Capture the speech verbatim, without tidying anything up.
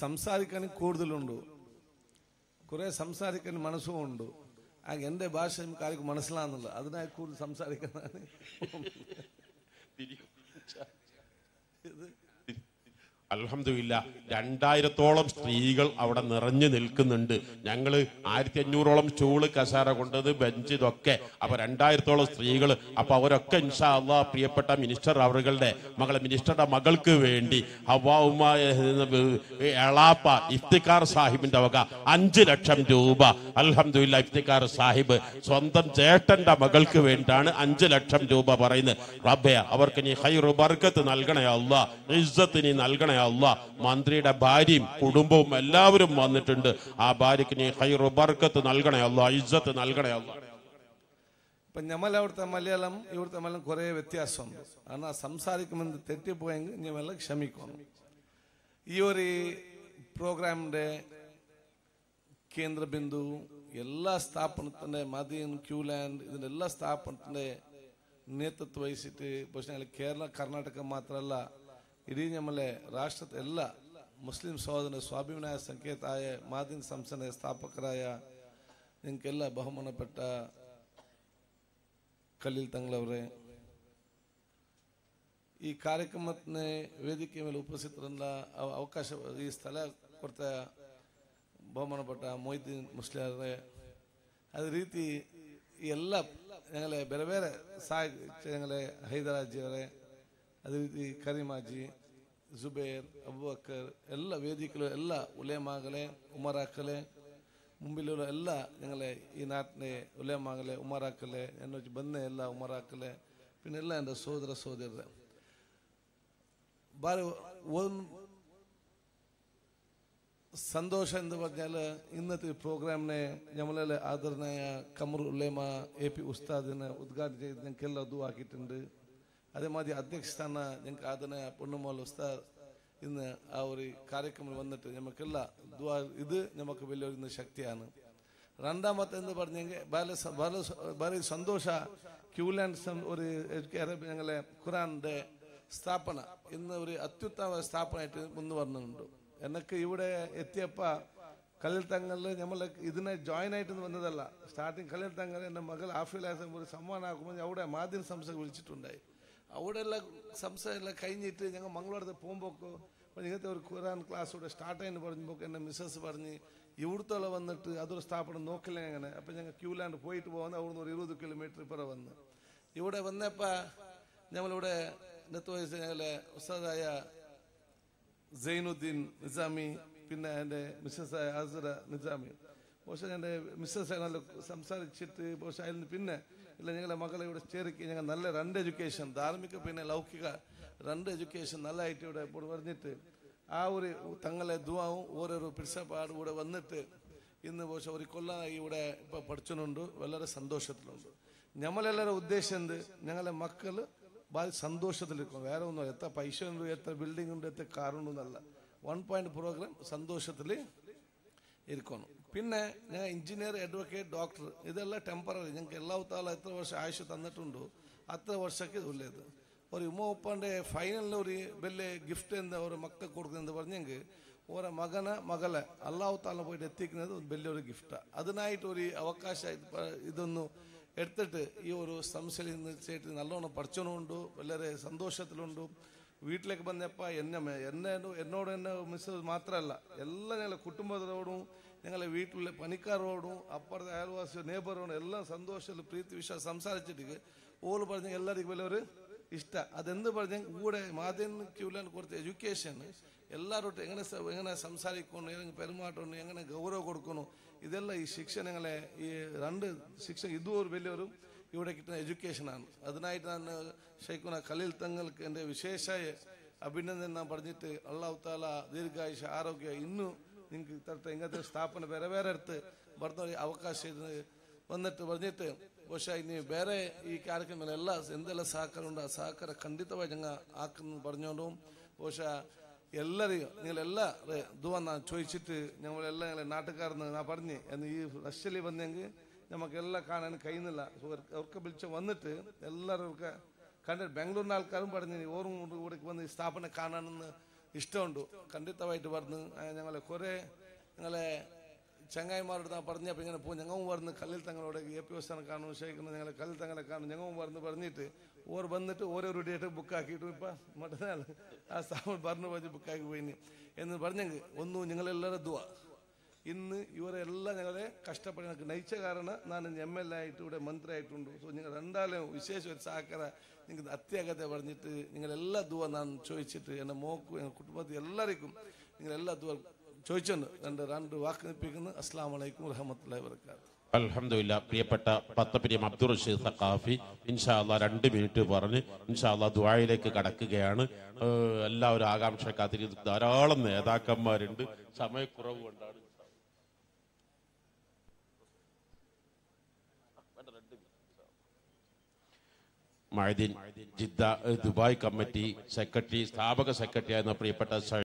സംസാരിക്കാൻ കൂടുതലുണ്ട്, കുറേ സംസാരിക്കാൻ മനസ്സും ഉണ്ട്. ആ എൻ്റെ ഭാഷ നമുക്ക് ആർക്കും മനസ്സിലാകുന്നില്ല, അതിനായി കൂടുതൽ സംസാരിക്കുന്നതാണ്. അൽഹംദുലില്ലാഹ് രണ്ടായിരത്തോളം സ്ത്രീകൾ അവിടെ നിറഞ്ഞു നിൽക്കുന്നുണ്ട്. ഞങ്ങള് ആയിരത്തി അഞ്ഞൂറോളം സ്റ്റൂള് കസാര കൊണ്ടത് ബെഞ്ച് ഇതൊക്കെ. അപ്പൊ രണ്ടായിരത്തോളം സ്ത്രീകൾ. അപ്പൊ അവരൊക്കെ ഇൻഷാ അല്ലാഹ് പ്രിയപ്പെട്ട മിനിസ്റ്റർ അവരുടെ മകളെ മിനിസ്റ്ററുടെ മകൾക്ക് വേണ്ടി ഹവ്വാ എളാപ്പ ഇഫ്തിഖാർ സാഹിബിന്റെ വക അഞ്ചു ലക്ഷം രൂപ അൽഹംദുലില്ലാഹ് ഇഫ്തിഖാർ സാഹിബ് സ്വന്തം ചേട്ടന്റെ മകൾക്ക് വേണ്ടിയാണ് അഞ്ചു ലക്ഷം രൂപ പറയുന്നത്. റബ്ബേ അവർക്ക് നീ ഖൈറു ബർക്കത്ത് നൽകണേ അല്ലാഹ്, ഇസ്സത്ത് നീ നൽകണേ അല്ലാഹ്. മന്ത്രിയുടെ ഭാര്യയും കുടുംബവും എല്ലാവരും വന്നിട്ടുണ്ട്. ആ ഭാര്യക്ക് നീ ഖൈറു ബർക്കത്ത് നൽകണേ അല്ലാഹ്, ഇസ്സത്ത് നൽകണേ അല്ലാഹ്. ഇപ്പൊ ഞമ്മൽ അവിടുത്തെ മലയാളം ഇവിടുത്തെ മലയാളം കുറെ വ്യത്യാസമുണ്ട്. കാരണം സംസാരിക്കുമ്പോൾ തെറ്റിപ്പോയെങ്കിൽ ഞമ്മൾ ക്ഷമിക്കണം. ഈ ഒരു പ്രോഗ്രാമിന്റെ കേന്ദ്ര ബിന്ദു എല്ലാ സ്ഥാപനത്തിന്റെ മദീൻ ക്യൂലാൻഡ് ഇതിന്റെ എല്ലാ സ്ഥാപനത്തിന്റെ നേതൃത്വം വഹിച്ചിട്ട് പക്ഷേ കേരള കർണാടക മാത്രമല്ല ഇടീ നമ്മളെ രാഷ്ട്രത്തെ എല്ലാ മുസ്ലിം സഹോദര സ്വാഭിമാന സംകേതായ മാദീൻ സംസ്ഥയുടെ സ്ഥാപകരായ നിങ്ങൾക്കെല്ലാം ബഹുമാനപ്പെട്ട ಖಲೀಲ್ ತಂಗ್ಳವರೇ, ಈ ಕಾರ್ಯಕ್ರಮದ ವೇದಿಕೆ ಮೇಲೆ ಉಪಸ್ಥಿತರಲ್ಲ ಅವಕಾಶ ಈ ಸ್ಥಳ ಕೊಡ್ತಾ ಬಹುಮಾನಪಟ್ಟ ಮೊಯ್ದೀನ್ ಮುಸ್ಲಿಮರೇ, ಅದೇ ರೀತಿ ಈ ಎಲ್ಲ ഞങ്ങളെ ಬೇರೆ ಬೇರೆ ಸಾಯ್ ഞങ്ങളെ ಹೈದರಾಜಿಯವರೇ, ಅದೇ ರೀತಿ ಕರೀಮಾಜಿ, ಜುಬೇರ್, ಅಬೂಬಕರ್ ಎಲ್ಲ ವೇದಿಕೆಗಳು ಎಲ್ಲ ಉಲೇಮಾಗಳೇ ഉമറാക്കളെ മുമ്പിലുള്ള എല്ലാ ഞങ്ങളെ ഈ നാട്ടിലെ ഉലേമാകളെ ഉമറാക്കളെ എന്നെ വെച്ച് ബന്ധ എല്ലാ ഉമറാക്കളെ പിന്നെ എല്ലാ എൻ്റെ സഹോദര സഹോദരരെ ഭാര ಒಂದು സന്തോഷം എന്ന് പറഞ്ഞാൽ ഇന്നത്തെ പ്രോഗ്രാമിനെ നമ്മളെ ആദരണീയ കമർ ഉലേമ എ പി ഉസ്താദിനെ ഉദ്ഘാടനം ചെയ്ത് ഞങ്ങൾക്കെല്ലാം ദുആ ആക്കിയിട്ടുണ്ട്. അതേമാതിരി അധ്യക്ഷസ്ഥാന ഞങ്ങൾക്ക് ആദരണീയ പൊണ്ണുമോൾ ഉസ്താദ് ഇന്ന് ആ ഒരു കാര്യക്രമം വന്നിട്ട് നമുക്കെല്ലാം ദുആ ഇത് നമുക്ക് വലിയൊരു ഇന്ന് ശക്തിയാണ്. രണ്ടാമത്തെ എന്ന് പറഞ്ഞെങ്കിൽ വളരെ സന്തോഷ ക്യൂലാൻഡ് ഒരു അറബി ഞങ്ങളെ ഖുറാന്റെ സ്ഥാപന ഇന്ന് ഒരു അത്യുത്തമ സ്ഥാപനമായിട്ട് മുന്നു വരുന്നുണ്ട്. എനിക്ക് ഇവിടെ എത്തിയപ്പ ಖಲೀಲ್ തങ്ങളിൽ നമ്മൾ ഇതിനെ ജോയിൻ ആയിട്ട് വന്നതല്ല. സ്റ്റാർട്ടിങ് ಖಲീൽ തങ്ങൾ എൻ്റെ മകൾ ആഫിലാസം ഒരു സമ്മാനം ആക്കുമ്പോൾ അവിടെ മാധ്യമ സംസ്ഥ വിളിച്ചിട്ടുണ്ടായി. അവിടെ എല്ലാം സംസാരം എല്ലാം കഴിഞ്ഞിട്ട് ഞങ്ങൾ മംഗളൂരത്ത് പോകുമ്പോക്കോ ഇങ്ങനത്തെ ഒരു ഖുറാൻ ക്ലാസ് ഇവിടെ സ്റ്റാർട്ട് ആയെന്ന് പറഞ്ഞപ്പോൾ എൻ്റെ മിസ്സസ് പറഞ്ഞ് ഇവിടുത്തോളം വന്നിട്ട് അതൊരു സ്ഥാപനം നോക്കില്ല അങ്ങനെ. അപ്പം ഞങ്ങൾ ക്യൂലാൻഡ് പോയിട്ട് പോകുന്ന അവിടുന്ന് ഒരു ഇരുപത് കിലോമീറ്റർ ഇപ്പുറം വന്ന് ഇവിടെ വന്നപ്പോൾ ഞങ്ങളിവിടെ ഇന്നത്തെ വയസ്സ് ഞങ്ങളെ ഉസ്താദായ സൈനുദ്ദീൻ നിസാമി പിന്നെ എൻ്റെ മിസ്സസായ ആസിറ നിസാമി പക്ഷേ എൻ്റെ മിസ്സസ് നല്ല സംസാരിച്ചിട്ട് പക്ഷേ അതിൽ പിന്നെ ഇല്ല ഞങ്ങളെ മകളെ ഇവിടെ ചേർക്കി ഞങ്ങൾ നല്ല രണ്ട് എഡ്യൂക്കേഷൻ ധാർമ്മിക പിന്നെ ലൗകിക രണ്ട് എഡ്യൂക്കേഷൻ നല്ലതായിട്ട് ഇവിടെ പറഞ്ഞിട്ട് ആ ഒരു തങ്ങളെ ദുആവും ഓരോരോ പിടിച്ചപ്പാട് ഇവിടെ വന്നിട്ട് ഇന്ന് പക്ഷെ ഒരു കൊല്ലം ഇവിടെ ഇപ്പോൾ പഠിച്ചുകൊണ്ട് വളരെ സന്തോഷത്തിലുണ്ട്. നമ്മളെല്ലാവരും ഉദ്ദേശം എന്ത് ഞങ്ങളെ മക്കൾ വളരെ സന്തോഷത്തിലിരിക്കണം. വേറെ ഒന്നും എത്ര പൈസ ഉണ്ട് എത്ര ബിൽഡിംഗ് ഉണ്ട് എത്ര കാറുണ്ടെന്നല്ല. വൺ പോയിന്റ് പ്രോഗ്രാം സന്തോഷത്തിൽ ഇരിക്കണം. പിന്നെ ഞങ്ങൾ എഞ്ചിനീയർ അഡ്വക്കേറ്റ് ഡോക്ടർ ഇതെല്ലാം ടെമ്പററി ഞങ്ങൾക്ക് എല്ലാ താല എത്ര വർഷം ആയുഷ് തന്നിട്ടുണ്ടോ അത്ര വർഷಕ್ಕೆ ഉള്ളത്. ഒരു ഉമ്മ ഉപ്പാൻ്റെ ഫൈനലിൽ ഒരു വലിയ ഗിഫ്റ്റ് എന്താ ഒരു മക്കൾക്ക് കൊടുക്കുന്നത് പറഞ്ഞെങ്കിൽ ഓരോ മകന മകളെ അള്ളാഹു താല പോയിട്ട് എത്തിക്കുന്നത് ഒരു വലിയൊരു ഗിഫ്റ്റാണ്. അതിനായിട്ട് ഒരു അവകാശം ഇതൊന്നും എടുത്തിട്ട് ഈ ഒരു സംശയം ചേട്ട് നല്ലോണം പഠിച്ചോണ്ടുണ്ട് വളരെ സന്തോഷത്തിലുണ്ട്. വീട്ടിലേക്ക് വന്നപ്പോൾ എന്നെ എന്നെ എന്നോട് എന്നെ മിസ്സസ് മാത്രമല്ല എല്ലാ ഞങ്ങളെ കുടുംബത്തോടും ഞങ്ങളെ വീട്ടിലെ പണിക്കാരോടും അപ്പുറത്തെ അയൽവാസി ನೇಬರೋടും എല്ലാം സന്തോഷത്തിൽ പ്രീതി വിശ്വാസം സംസാരിച്ചിട്ട് ഓല് പറഞ്ഞ എല്ലാവർക്കും വലിയൊരു ഇഷ്ട. അതെന്ത് പറഞ്ഞാൽ കൂടെ മാധ്യമ ക്യൂലാൻ കൊടുത്ത എഡ്യൂക്കേഷൻ എല്ലാവരോട്ടും എങ്ങനെ എങ്ങനെ സംസാരിക്കണം എങ്ങനെ പെരുമാറ്റണം എങ്ങനെ ഗൗരവം കൊടുക്കണം ഇതെല്ലാം ഈ ശിക്ഷണങ്ങളെ ഈ രണ്ട് ശിക്ഷ ഇതും ഒരു വലിയൊരു ഇവിടെ കിട്ടുന്ന എഡ്യൂക്കേഷനാണ്. അതിനായിട്ട് ഞാൻ ഷെയ്ഖുന ಖಲೀಲ್ തങ്ങൾക്ക് എൻ്റെ വിശേഷമായ അഭിനന്ദനം ഞാൻ പറഞ്ഞിട്ട് അള്ളാഹു താല ദീർഘായുഷ ആരോഗ്യ ഇന്നും നിങ്ങൾക്ക് തരട്ടെ. ഇങ്ങനത്തെ സ്ഥാപനം വേറെ വേറെ അടുത്ത് ಬರ್ದ ಅವಕಾಶ ಬಂದಿಟ್ಟು ಬಂದಿಟ್ಟು ಬಹುಶಃ ನೀವು ಬೇರೆ ಈ ಕಾರ್ಯಕ್ರಮಗಳೆಲ್ಲ ಎಂದೆಲ್ಲ ಸಹಕಾರ ಉಂಟು ಆ ಸಹಕಾರ ಖಂಡಿತವಾಗಿ ഞങ്ങ ആക്കുന്നു പറഞ്ഞുകൊണ്ടും ಬಹುಶಃ എല്ലാവരെയും നിങ്ങളെല്ലാ ദുആ ഞാൻ ചോദിച്ചിട്ട് ഞങ്ങളെല്ലാം ഞങ്ങളെ നാട്ടുകാരെന്ന് ഞാൻ പറഞ്ഞ് എന്ന് ഈ റഷ്യയിൽ വന്നെങ്കിൽ നമുക്കെല്ലാം കാണാൻ കഴിയുന്നില്ല. അവർക്ക് വിളിച്ച് വന്നിട്ട് എല്ലാവരും കണ്ടിട്ട് ബാംഗ്ലൂരിൻ്റെ ആൾക്കാരും പറഞ്ഞ് ഓർമ്മ കൂടെ വന്ന് ഈ സ്ഥാപനം കാണാനെന്ന് ഇഷ്ടമുണ്ട് ಖಂಡಿತವಾയിട്ട് പറഞ്ഞ് ഞങ്ങളെ കുറേ ഞങ്ങളെ ചങ്ങായിമാരോട് ഞാൻ പറഞ്ഞപ്പോൾ ഇങ്ങനെ പോകും ഞങ്ങളും പറഞ്ഞ് കല്ലിൽ തങ്ങളോട് എ പി ഉസ്താനെ കാണും ഷെയ്ഖിന് ഞങ്ങളെ കല്ലിൽ തങ്ങളെ കാണും ഞങ്ങളും പറഞ്ഞ് പറഞ്ഞിട്ട് ഓർ വന്നിട്ട് ഓരോരോ ഡേറ്റ് ബുക്ക് ആക്കിയിട്ടും ഇപ്പം മറ്റന്നാൾ ആ സ്ഥാപനം പറഞ്ഞു പോയി ബുക്കാക്കി പോയിന് എന്ന് പറഞ്ഞെങ്കിൽ ഒന്നും നിങ്ങളെല്ലാവരും ദുആ ഇന്ന് ಇವರೆಲ್ಲ ഞങ്ങളെ കഷ്ടപ്പെട്ട് ഞങ്ങൾക്ക് നയിച്ച കാരണം ನಾನು എം എൽ എ ആയിട്ട് ഇവിടെ മന്ത്രി ആയിട്ടുണ്ട് സോ നിങ്ങൾ രണ്ടാലും വിശേഷ ഒരു സഹಕಾರ നിങ്ങൾക്ക് അത്യാഗത്തെ പറഞ്ഞിട്ട് നിങ്ങളെല്ലാ ദുആ ഞാൻ ചോദിച്ചിട്ട് എൻ്റെ മോക്കും എൻ്റെ കുടുംബത്തിൽ എല്ലാവർക്കും നിങ്ങളെല്ലാ ദുആ ചോദിച്ചുണ്ട് രണ്ട് രണ്ട് വാക്ക് നിൽപ്പിക്കുന്നു അസ്സലാമു അലൈക്കും വറഹ്മത്തുള്ളാഹി വബറകാതുഹു. അൽഹംദുലില്ലാ. പ്രിയപ്പെട്ട പത്തപ്പിരിയം അബ്ദുൾ റഷീദ് സഖാഫി ഇൻഷാ അല്ലാഹ് രണ്ട് മിനിറ്റ് പറഞ്ഞ് ഇൻഷാ അല്ലാഹ് ദുആയിലേക്ക് കടക്കുകയാണ്. എല്ലാവരും ആകാംക്ഷ കാത്തിരിക്കുന്ന ധാരാളം നേതാക്കന്മാരുണ്ട്. സമയക്കുറവ് കൊണ്ടാണ്. Madin Jeddah Dubai committee secretary സ്ഥാപക സെക്രട്ടറി ആയിരുന്ന പ്രിയപ്പെട്ട